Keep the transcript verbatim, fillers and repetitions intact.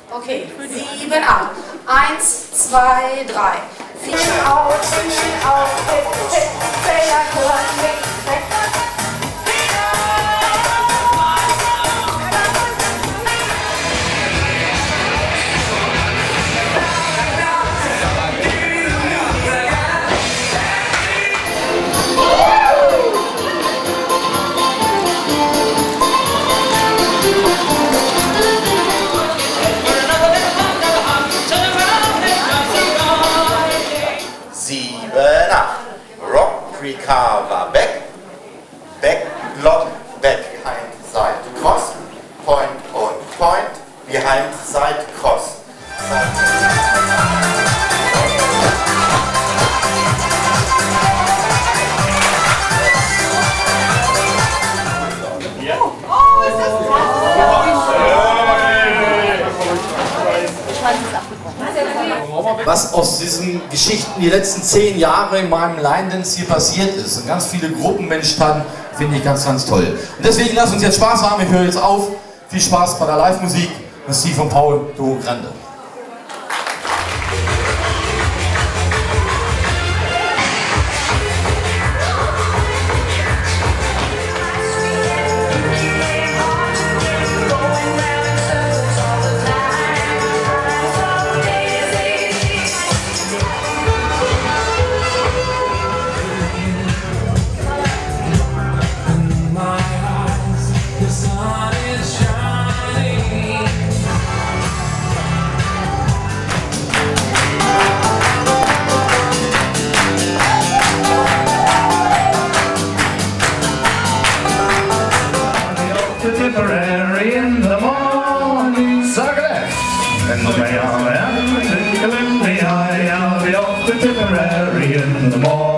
Okay, sieben, acht. Eins, zwei, drei. Vier auf, vier auf, hip, hip, Fehler, Kurven, weg, weg. Recover, back, back, block, back, behind, side, cross, point und point, behind, side, cross. Oh, ist das toll! Was aus diesen Geschichten die letzten zehn Jahre in meinem Line-Dance hier passiert ist und ganz viele Gruppen entstanden, finde ich ganz, ganz toll. Und deswegen lasst uns jetzt Spaß haben, ich höre jetzt auf. Viel Spaß bei der Live-Musik. Merci von Paul, du Grande. Tipperary in the morning, suck it up. And the way I'm at, I'll be off to Tipperary in the morning.